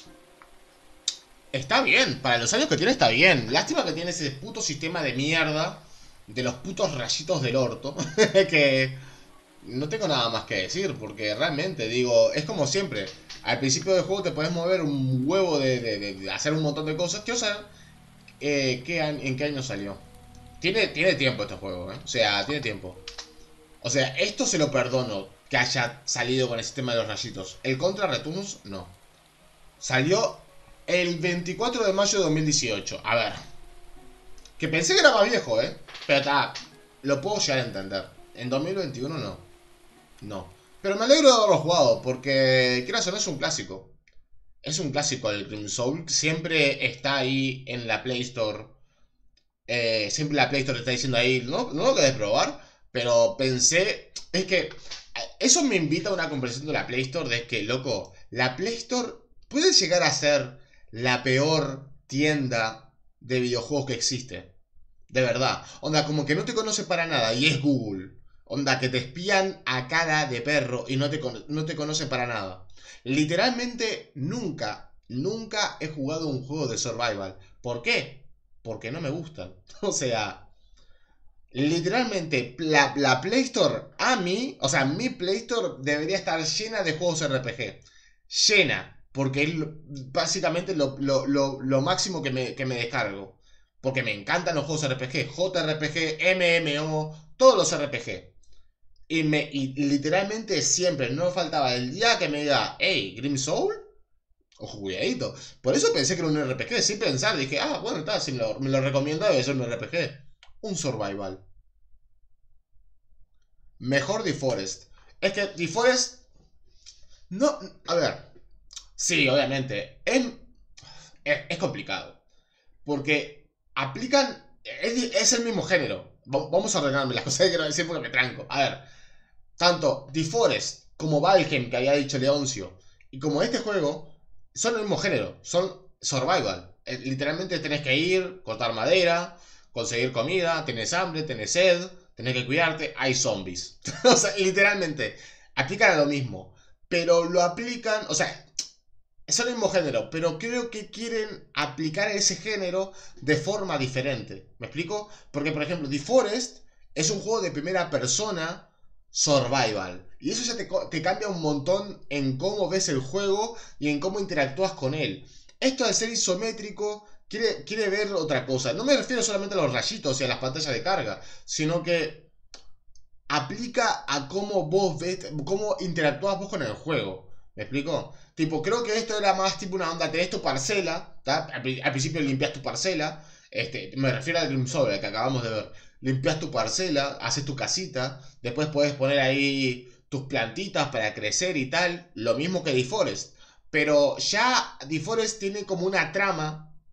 Está bien, para los años que tiene está bien. Lástima que tiene ese puto sistema de mierda de los putos rayitos del orto. Que no tengo nada más que decir, porque realmente, digo, es como siempre. Al principio del juego te puedes mover un huevo de, de, de, de hacer un montón de cosas. Quiero saber eh, qué, en qué año salió. Tiene, tiene tiempo este juego, ¿eh? O sea, tiene tiempo. O sea, esto se lo perdono que haya salido con el sistema de los rayitos. El Contra Returns, no. Salió el veinticuatro de mayo de dos mil dieciocho. A ver. Que pensé que era más viejo, ¿eh? Pero está, lo puedo llegar a entender. En dos mil veintiuno no. No. Pero me alegro de haberlo jugado, porque quieras o no, es un clásico. Es un clásico el Grim Soul. Siempre está ahí en la Play Store. Eh, siempre la Play Store está diciendo ahí, no, no lo querés probar. Pero pensé, es que eso me invita a una conversación de la Play Store de que, loco, la Play Store puede llegar a ser la peor tienda de videojuegos que existe. De verdad. Onda, como que no te conoce para nada y es Google. Onda, que te espían a cara de perro y no te, no te conoce para nada. Literalmente nunca, nunca he jugado un juego de survival. ¿Por qué? Porque no me gustan. O sea... Literalmente, la, la Play Store, a mí, o sea, mi Play Store debería estar llena de juegos R P G. Llena, porque es lo, básicamente lo, lo, lo, lo máximo que me, que me descargo. Porque me encantan los juegos R P G, J R P G, M M O, todos los R P G. Y, me, y literalmente siempre, no faltaba el día que me diga, hey, Grim Soul, ojo, cuidadito. Por eso pensé que era un R P G, sin pensar, dije, ah, bueno, está, si me lo, me lo recomiendo, debe ser un R P G. Un survival. Mejor The Forest. Es que The Forest... No... A ver. Sí, obviamente. Es, es, es complicado. Porque aplican... Es, es el mismo género. Vamos a ordenarme las cosas que quiero decir porque me tranco. A ver. Tanto The Forest como Valheim, que había dicho Leoncio, y como este juego, son el mismo género. Son survival. Literalmente tenés que ir, cortar madera, conseguir comida, tenés hambre, tenés sed, tenés que cuidarte, hay zombies. O sea, literalmente, aplican a lo mismo. Pero lo aplican, o sea, son el mismo género, pero creo que quieren aplicar ese género de forma diferente. ¿Me explico? Porque, por ejemplo, The Forest es un juego de primera persona survival. Y eso ya te, te cambia un montón en cómo ves el juego y en cómo interactúas con él. Esto de ser isométrico quiere, quiere ver otra cosa. No me refiero solamente a los rayitos y a las pantallas de carga, sino que aplica a cómo vos ves, cómo interactúas vos con el juego. ¿Me explico? Tipo, creo que esto era más tipo una onda, tenés tu parcela, ¿tá? Al, al principio limpias tu parcela, este, me refiero al Grim Soul, el que acabamos de ver. Limpias tu parcela, haces tu casita, después puedes poner ahí tus plantitas para crecer y tal, lo mismo que The Forest. Pero ya The Forest tiene como una trama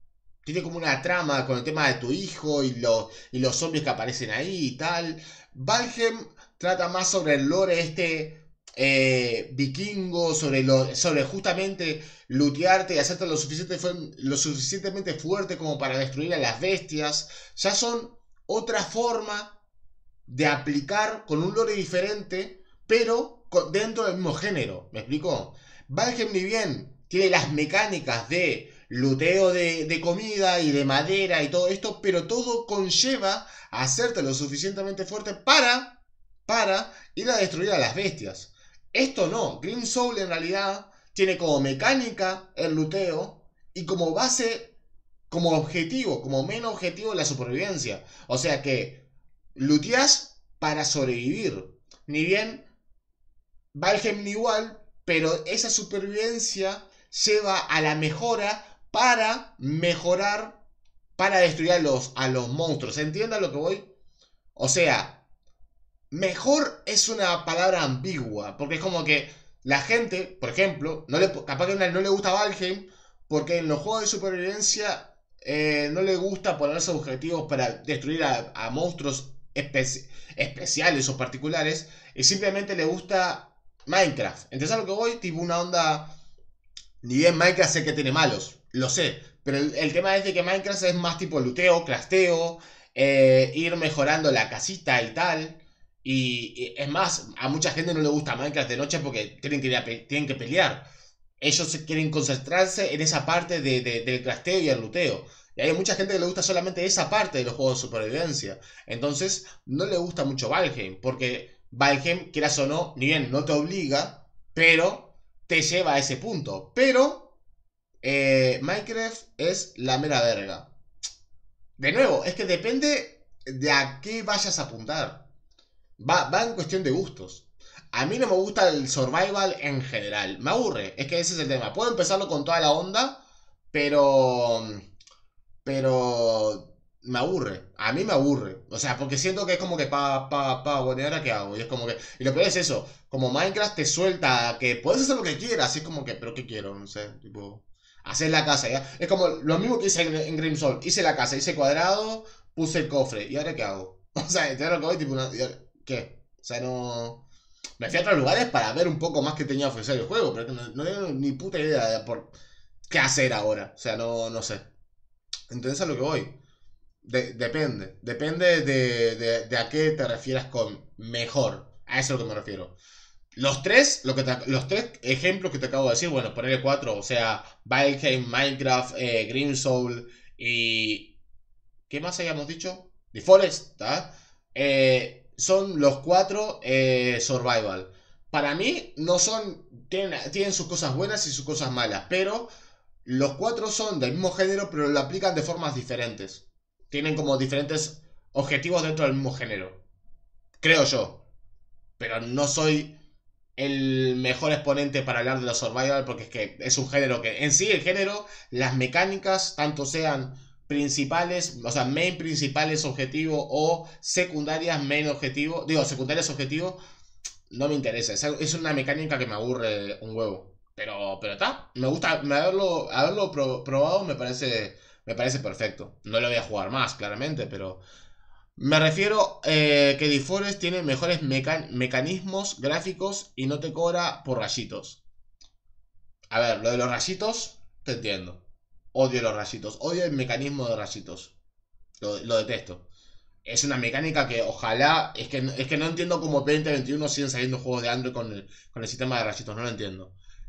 tiene como una trama con el tema de tu hijo y, lo, y los zombies que aparecen ahí y tal. Valheim trata más sobre el lore este eh, vikingo, sobre, lo, sobre justamente lootearte y hacerte lo, suficiente, lo suficientemente fuerte como para destruir a las bestias. Ya son otra forma de aplicar con un lore diferente, pero dentro del mismo género. ¿Me explico? Valheim ni bien tiene las mecánicas de luteo de, de comida y de madera y todo esto, pero todo conlleva a hacerte lo suficientemente fuerte para, para ir a destruir a las bestias. Esto no, Grim Soul en realidad tiene como mecánica el luteo y como base, como objetivo, como main objetivo la supervivencia. O sea que looteas para sobrevivir. Ni bien Valheim igual, pero esa supervivencia lleva a la mejora para mejorar, para destruir a los, a los monstruos. ¿Entiendan lo que voy? O sea, mejor es una palabra ambigua, porque es como que la gente, por ejemplo, no le, capaz que no le gusta Valheim, porque en los juegos de supervivencia eh, no le gusta ponerse objetivos para destruir a, a monstruos espe especiales o particulares, y simplemente le gusta Minecraft. ¿Entendés a lo que voy? Tipo una onda... Ni bien Minecraft sé que tiene malos, lo sé. Pero el, el tema es de que Minecraft es más tipo luteo, crasteo, eh, ir mejorando la casita y tal. Y, y es más, a mucha gente no le gusta Minecraft de noche porque tienen que, ir a pe tienen que pelear. Ellos quieren concentrarse en esa parte de, de, del crasteo y el luteo. Y hay mucha gente que le gusta solamente esa parte de los juegos de supervivencia. Entonces, no le gusta mucho Valheim. Porque Valheim, quieras o no, ni bien no te obliga, pero te lleva a ese punto. Pero eh, Minecraft es la mera verga. De nuevo, es que depende de a qué vayas a apuntar. Va, va en cuestión de gustos. A mí no me gusta el survival en general. Me aburre. Es que ese es el tema. Puedo empezarlo con toda la onda, pero... Pero... Me aburre. A mí me aburre. O sea, porque siento que es como que pa, pa, pa, bueno, ¿y ahora qué hago? Y es como que... Y lo peor es eso. Como Minecraft te suelta que puedes hacer lo que quieras. Y es como que, ¿pero qué quiero? No sé, tipo... Hacer la casa, ¿ya? Es como lo mismo que hice en, en Grim Soul. Hice la casa, hice cuadrado, puse el cofre. ¿Y ahora qué hago? O sea, te lo que voy, tipo, una, ¿qué? O sea, no... Me fui a otros lugares para ver un poco más que tenía que ofrecer el juego. Pero no, no tengo ni puta idea de por qué hacer ahora. O sea, no, no sé. Entonces a lo que voy. De, depende. Depende de, de, de a qué te refieras con mejor. A eso es lo que me refiero. Los tres, lo que te, los tres ejemplos que te acabo de decir, bueno, ponerle cuatro, o sea, Valheim, Minecraft, eh, Grim Soul y... ¿Qué más habíamos dicho? The Forest, ¿tá? Eh, son los cuatro eh, survival. Para mí no son... Tienen, tienen sus cosas buenas y sus cosas malas, pero los cuatro son del mismo género, pero lo aplican de formas diferentes. Tienen como diferentes objetivos dentro del mismo género. Creo yo. Pero no soy el mejor exponente para hablar de los survival porque es que es un género que en sí el género, las mecánicas, tanto sean principales, o sea, main principales objetivo o secundarias main objetivo, digo, secundarias objetivo, no me interesa, es, es una mecánica que me aburre un huevo. Pero, pero está, me gusta haberlo, haberlo pro, probado, me parece, me parece perfecto. No lo voy a jugar más, claramente, pero... Me refiero eh, que The Forest tiene mejores meca mecanismos gráficos y no te cobra por rayitos. A ver, lo de los rayitos, te entiendo. Odio los rayitos, odio el mecanismo de rayitos. Lo, lo detesto. Es una mecánica que ojalá... Es que, es que no entiendo cómo veinte veintiuno siguen saliendo juegos de Android con el, con el sistema de rayitos, no lo entiendo.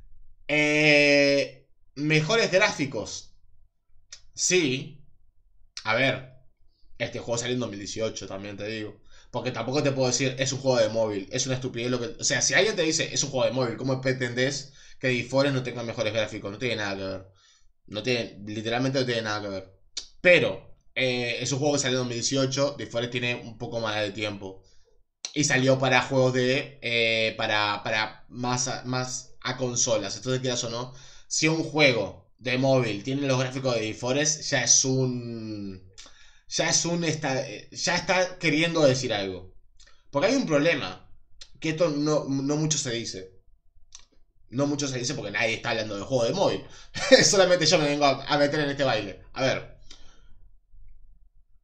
Eh, mejores gráficos. Sí. A ver... Este juego salió en dos mil dieciocho, también te digo. Porque tampoco te puedo decir, es un juego de móvil. Es una estupidez lo que... O sea, si alguien te dice, es un juego de móvil, ¿cómo pretendés que The Forest no tenga mejores gráficos? No tiene nada que ver. No tiene... Literalmente no tiene nada que ver. Pero, eh, es un juego que salió en dos mil dieciocho. The Forest tiene un poco más de tiempo. Y salió para juegos de... Eh, para para más, a, más a consolas. Entonces, quieras o no, si un juego de móvil tiene los gráficos de The Forest, ya es un... Ya es un... Está, ya está queriendo decir algo. Porque hay un problema. Que esto no, no mucho se dice. No mucho se dice porque nadie está hablando de juego de móvil. Solamente yo me vengo a, a meter en este baile. A ver.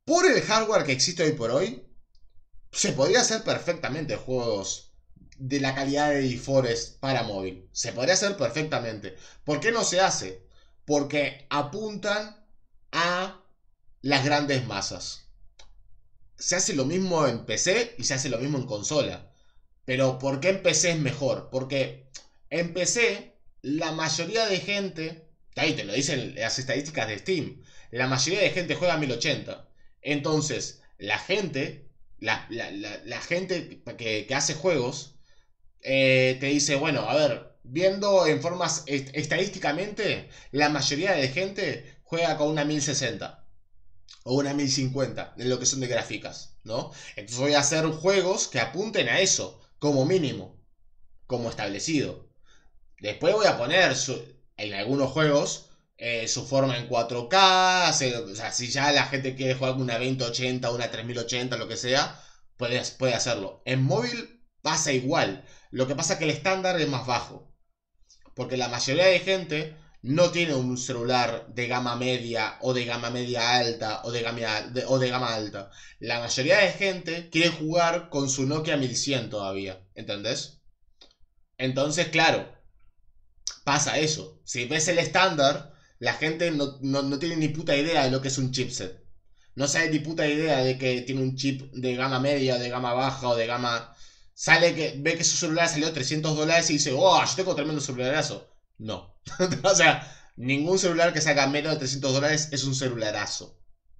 por el hardware que existe hoy por hoy, se podría hacer perfectamente juegos de la calidad de GeForce para móvil. Se podría hacer perfectamente. ¿Por qué no se hace? Porque apuntan a las grandes masas. Se hace lo mismo en P C y se hace lo mismo en consola. Pero ¿por qué en P C es mejor? Porque en P C la mayoría de gente, ahí te lo dicen las estadísticas de Steam, la mayoría de gente juega a mil ochenta. Entonces, la gente, la, la, la, la gente que, que hace juegos, eh, te dice, bueno, a ver, viendo en formas est estadísticamente, la mayoría de gente juega con una mil sesenta o una mil cincuenta en lo que son de gráficas, ¿no? Entonces voy a hacer juegos que apunten a eso, como mínimo, como establecido. Después voy a poner su, en algunos juegos eh, su forma en cuatro K, hacer, o sea, si ya la gente quiere jugar con una veinte ochenta, una tres mil ochenta, lo que sea, puede, puede hacerlo. En móvil pasa igual, lo que pasa es que el estándar es más bajo, porque la mayoría de gente no tiene un celular de gama media o de gama media alta o de gama, de, o de gama alta. La mayoría de gente quiere jugar con su Nokia mil cien todavía, ¿entendés? Entonces, claro, pasa eso. Si ves el estándar, la gente no, no, no tiene ni puta idea de lo que es un chipset. No sabe ni puta idea de que tiene un chip de gama media, de gama baja o de gama... Sale que ve que su celular salió trescientos dólares y dice, oh, yo tengo tremendo celularazo. No. O sea, ningún celular que salga menos de trescientos dólares es un celularazo.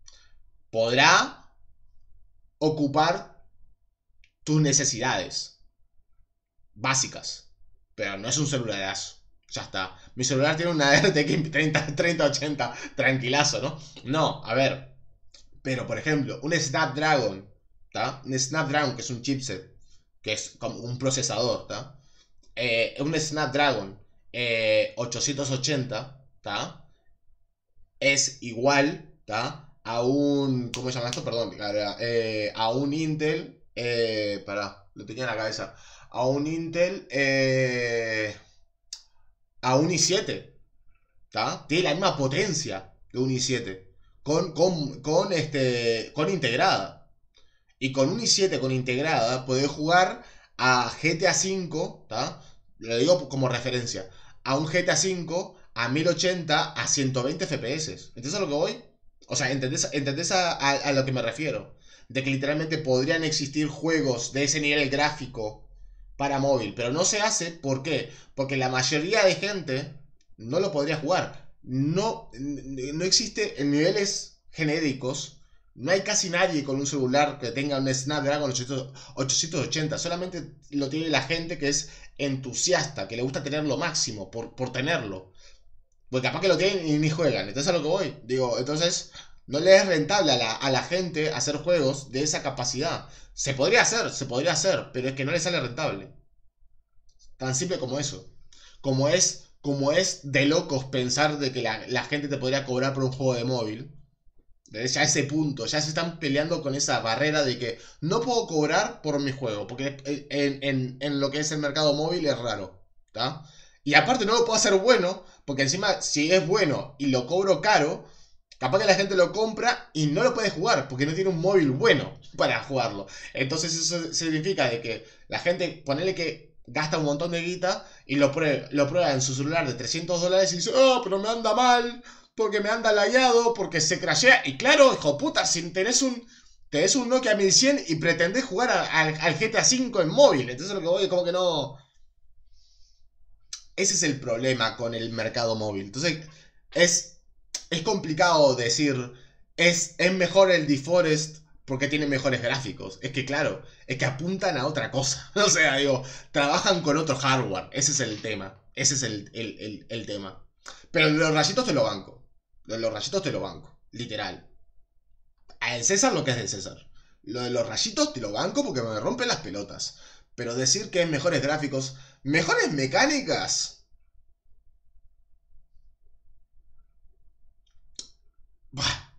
Podrá ocupar tus necesidades básicas, pero no es un celularazo. Ya está. Mi celular tiene una R T X treinta ochenta, tranquilazo, ¿no? No, a ver. Pero, por ejemplo, un Snapdragon, ¿tá? Un Snapdragon, que es un chipset, que es como un procesador, ¿tá? Eh, un Snapdragon eh, ochocientos ochenta, ¿tá? Es igual, ¿tá? A un... ¿Cómo se llama esto? Perdón, eh, a un Intel... Eh, pará, lo tenía en la cabeza. A un Intel... Eh, a un i siete, ¿tá? Tiene la misma potencia de un i siete. Con, con, con, este, con integrada. Y con un i siete con integrada podés jugar a G T A cinco, ¿tá? Lo digo como referencia. A un G T A cinco a mil ochenta a ciento veinte F P S. ¿Entendés a lo que voy? O sea, ¿entendés, entendés a, a, a lo que me refiero? De que literalmente podrían existir juegos de ese nivel gráfico para móvil, pero no se hace. ¿Por qué? Porque la mayoría de gente no lo podría jugar. No, no existe en niveles genéricos. No hay casi nadie con un celular que tenga un Snapdragon ochocientos ochenta. Solamente lo tiene la gente que es entusiasta, que le gusta tener lo máximo por, por tenerlo. Porque capaz que lo tienen y ni juegan. Entonces a lo que voy. Digo, entonces no le es rentable a la, a la gente hacer juegos de esa capacidad. Se podría hacer, se podría hacer, pero es que no le sale rentable. Tan simple como eso. Como es, como es de locos pensar de que la, la gente te podría cobrar por un juego de móvil. Ya a ese punto, ya se están peleando con esa barrera de que no puedo cobrar por mi juego. Porque en, en, en lo que es el mercado móvil es raro, ¿tá? Y aparte no lo puedo hacer bueno, porque encima si es bueno y lo cobro caro, capaz que la gente lo compra y no lo puede jugar, porque no tiene un móvil bueno para jugarlo. Entonces eso significa de que la gente, ponele que gasta un montón de guita y lo prueba, lo prueba en su celular de trescientos dólares y dice, oh, pero me anda mal, porque me anda lagueado, porque se crashea. Y claro, hijo puta, si tenés un, tenés un Nokia mil cien y pretendés jugar a, a, al G T A cinco en móvil. Entonces lo que voy es como que no... Ese es el problema con el mercado móvil. Entonces es, es complicado decir, es, es mejor el DeForest porque tiene mejores gráficos. Es que claro, es que apuntan a otra cosa. O sea, digo, trabajan con otro hardware. Ese es el tema. Ese es el, el, el, el tema. Pero los rayitos te lo banco. Los rayitos te lo banco. Literal. Al César lo que es del César. Lo de los rayitos te lo banco porque me rompen las pelotas. Pero decir que es mejores gráficos, mejores mecánicas. Buah.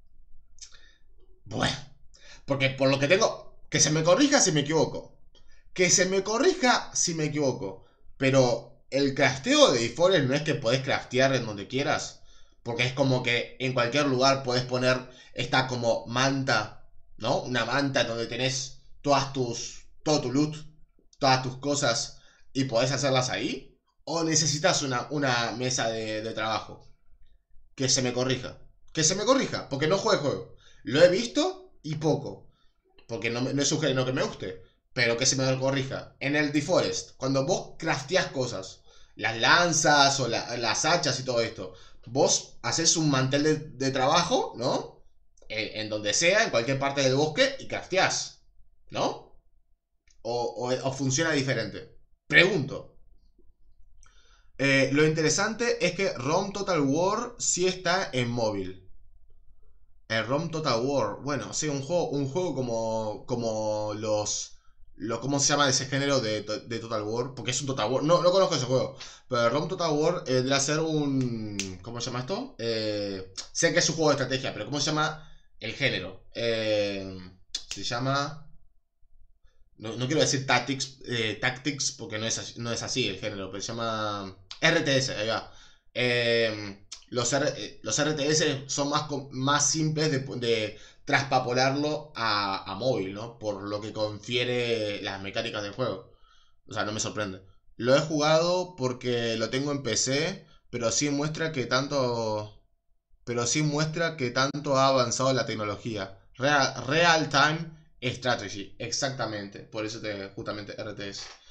Bueno. Porque por lo que tengo... Que se me corrija si me equivoco. Que se me corrija si me equivoco. Pero el crafteo de DeForest no es que podés craftear en donde quieras. Porque es como que en cualquier lugar podés poner esta como manta, ¿no? Una manta donde tenés todas tus, todo tu loot, todas tus cosas y podés hacerlas ahí. ¿O necesitas una, una mesa de, de trabajo? Que se me corrija. Que se me corrija, porque no juego el juego. Lo he visto y poco. Porque no, no es un género que me guste. Pero que se me corrija. En el DeForest, cuando vos crafteás cosas, las lanzas o la, las hachas y todo esto, vos haces un mantel de, de trabajo, ¿no? En, en donde sea, en cualquier parte del bosque, y crafteás, ¿no? O, o, o funciona diferente. Pregunto. Eh, lo interesante es que ROM Total War sí está en móvil. El ROM Total War, bueno, sí, un juego, un juego como, como los, lo, ¿cómo se llama ese género de, de Total War? Porque es un Total War, no, no conozco ese juego, pero el ROM Total War eh, debe ser un, ¿cómo se llama esto? Eh, sé que es un juego de estrategia, pero ¿cómo se llama el género? Eh, se llama... No, no quiero decir tactics, eh, tactics porque no es, así, no es así el género, pero se llama R T S, ahí va. Eh, los, R, eh, los R T S son más, más simples de, de traspapolarlo a, a móvil, ¿no? Por lo que confiere las mecánicas del juego. O sea, no me sorprende. Lo he jugado porque lo tengo en P C, pero sí muestra que tanto... Pero sí muestra que tanto ha avanzado la tecnología. Real, real time Strategy, exactamente. Por eso te, justamente R T S.